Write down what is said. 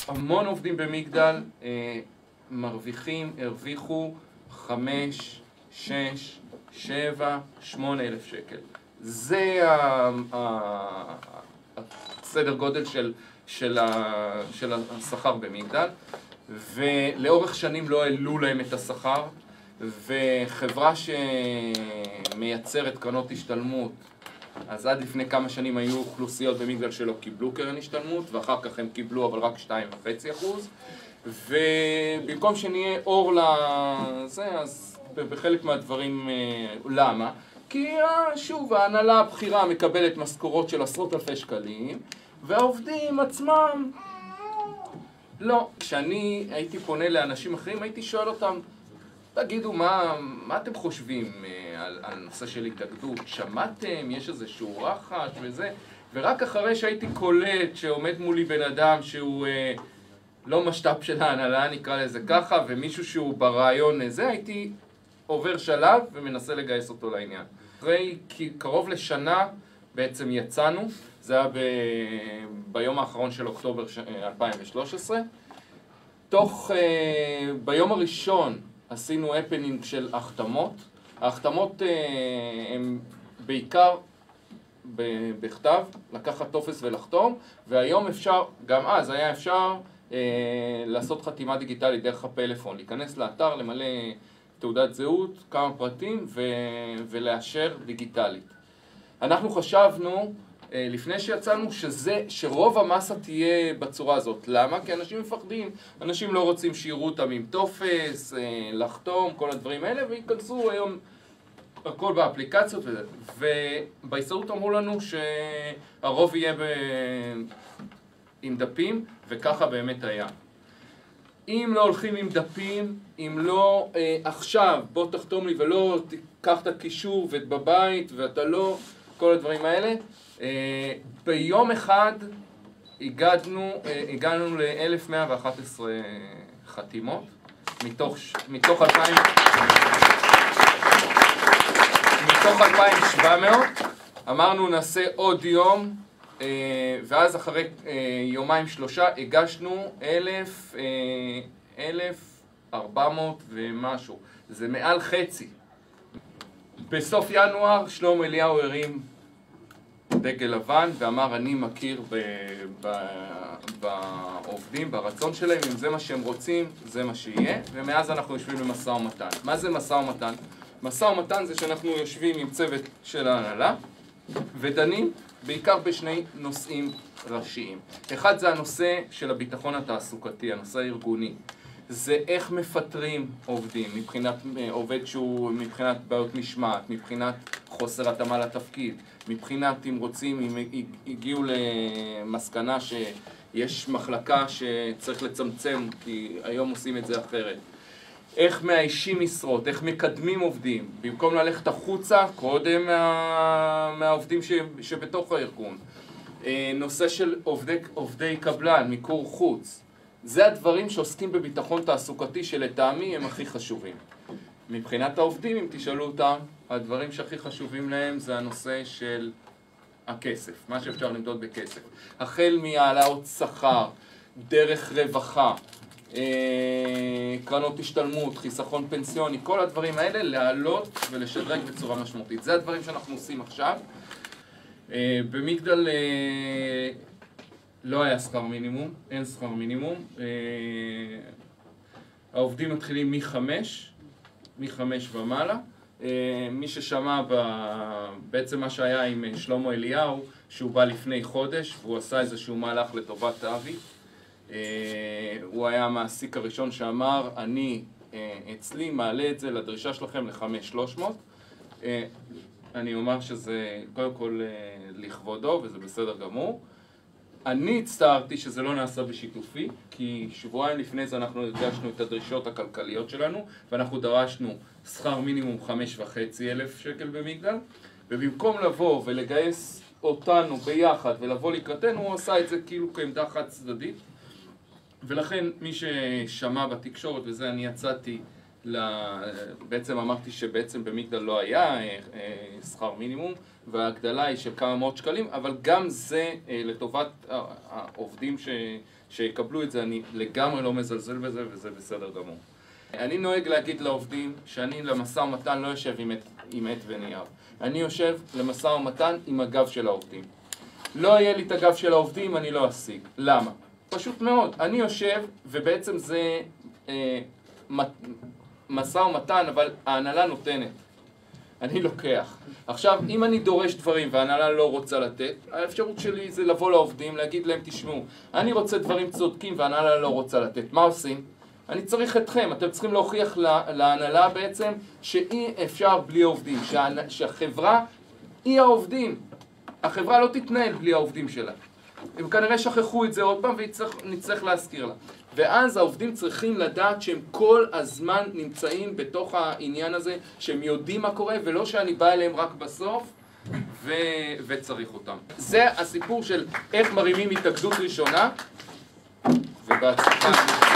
המון עובדים במגדל הרוויחו 5, 6, 7, 8 אלף שקל. זה הסדר גודל של השכר במגדל, ולאורך שנים לא העלו להם את השכר, וחברה שמייצרת קרנות השתלמות, אז עד לפני כמה שנים היו אוכלוסיות במגדל שלא קיבלו קרן השתלמות, ואחר כך הם קיבלו אבל רק 2.5%, ובמקום שנהיה אור לזה, אז בחלק מהדברים, למה? כי שוב, ההנהלה הבכירה מקבלת משכורות של עשרות אלפי שקלים, והעובדים עצמם לא. כשאני הייתי פונה לאנשים אחרים, הייתי שואל אותם, תגידו, מה אתם חושבים על נושא של התאגדות? שמעתם? יש איזשהו רחש וזה? ורק אחרי שהייתי קולט שעומד מולי בן אדם שהוא לא משת"פ של ההנהלה, נקרא לזה ככה, ומישהו שהוא ברעיון הזה, הייתי עובר שלב ומנסה לגייס אותו לעניין. אחרי קרוב לשנה בעצם יצאנו, זה היה ביום האחרון של אוקטובר 2013. ביום הראשון עשינו הפנינג של החתמות. ההחתמות הן בעיקר בכתב, לקחת טופס ולחתום, והיום אפשר, גם אז היה אפשר לעשות חתימה דיגיטלית דרך הפלאפון, להיכנס לאתר, למלא תעודת זהות, כמה פרטים ולאשר דיגיטלית. אנחנו חשבנו לפני שיצאנו שרוב המסה תהיה בצורה הזאת. למה? כי אנשים מפחדים, אנשים לא רוצים שיראו אותם עם טופס, לחתום, כל הדברים האלה, וייכנסו היום הכל באפליקציות וזה. ובהסתדרות אמרו לנו שהרוב יהיה עם דפים, וככה באמת היה. אם לא הולכים עם דפים, אם לא עכשיו בוא תחתום לי ולא תיקח את הקישור ואת בבית ואתה לא, כל הדברים האלה, ביום אחד הגענו ל-1111 חתימות מתוך 2,700. אמרנו נעשה עוד יום, ואז אחרי יומיים שלושה הגשנו 1,400 ומשהו, זה מעל חצי. בסוף ינואר שלמה אליהו הרים דגל לבן ואמר אני מכיר בעובדים, ברצון שלהם, אם זה מה שהם רוצים זה מה שיהיה, ומאז אנחנו יושבים במשא ומתן. מה זה משא ומתן? משא ומתן זה שאנחנו יושבים עם צוות של ההנהלה ודנים בעיקר בשני נושאים ראשיים. אחד זה הנושא של הביטחון התעסוקתי, הנושא הארגוני. זה איך מפטרים עובדים, מבחינת עובד שהוא מבחינת בעיות משמעת, מבחינת חוסר התאמה לתפקיד, מבחינת אם רוצים, אם הגיעו למסקנה שיש מחלקה שצריך לצמצם, כי היום עושים את זה אחרת. איך מאיישים משרות, איך מקדמים עובדים, במקום ללכת החוצה קודם מהעובדים שבתוך הארגון. נושא של עובדי קבלן, מיקור חוץ. זה הדברים שעוסקים בביטחון תעסוקתי שלטעמי הם הכי חשובים. מבחינת העובדים, אם תשאלו אותם, הדברים שהכי חשובים להם זה הנושא של הכסף, מה שאפשר למדוד בכסף. החל מהעלאות שכר, דרך רווחה, קרנות השתלמות, חיסכון פנסיוני, כל הדברים האלה להעלות ולשדרג בצורה משמעותית. זה הדברים שאנחנו עושים עכשיו. במגדל לא היה שכר מינימום, אין שכר מינימום. העובדים מתחילים מ-5 ומעלה. מי ששמע בעצם מה שהיה עם שלמה אליהו, שהוא בא לפני חודש והוא עשה איזשהו מהלך לטובת אבי. הוא היה המעסיק הראשון שאמר, אני אצלי מעלה את זה לדרישה שלכם ל-5,300. אני אומר שזה קודם כל לכבודו וזה בסדר גמור. אני הצטערתי שזה לא נעשה בשיתופי, כי שבועיים לפני זה אנחנו הרגשנו את הדרישות הכלכליות שלנו, ואנחנו דרשנו שכר מינימום 5,500 שקל במגדל, ובמקום לבוא ולגייס אותנו ביחד ולבוא לקראתנו, הוא עשה את זה כאילו כעמדה חד צדדית. ולכן מי ששמע בתקשורת וזה, אני יצאתי בעצם אמרתי שבעצם במגדל לא היה שכר מינימום, וההגדלה היא של כמה מאות שקלים, אבל גם זה לטובת העובדים שיקבלו את זה, אני לגמרי לא מזלזל בזה וזה בסדר גמור. אני נוהג להגיד לעובדים שאני למשא ומתן לא יושב עם עט ונייר. אני יושב למשא ומתן עם הגב של העובדים. לא יהיה לי את הגב של העובדים, אני לא אשיג. למה? פשוט מאוד. אני יושב, ובעצם זה משא ומתן, אבל ההנהלה נותנת. אני לוקח. עכשיו, אם אני דורש דברים וההנהלה לא רוצה לתת, האפשרות שלי זה לבוא לעובדים, להגיד להם, תשמעו, אני רוצה דברים צודקים וההנהלה לא רוצה לתת. מה עושים? אני צריך אתכם, אתם צריכים להוכיח להנהלה בעצם שאי אפשר בלי עובדים, שהחברה היא העובדים. החברה לא תתנהל בלי העובדים שלה. הם כנראה שכחו את זה עוד פעם ונצטרך להזכיר לה. ואז העובדים צריכים לדעת שהם כל הזמן נמצאים בתוך העניין הזה, שהם יודעים מה קורה ולא שאני בא אליהם רק בסוף וצריך אותם. זה הסיפור של איך מרימים התאגדות ראשונה ובהצלחה.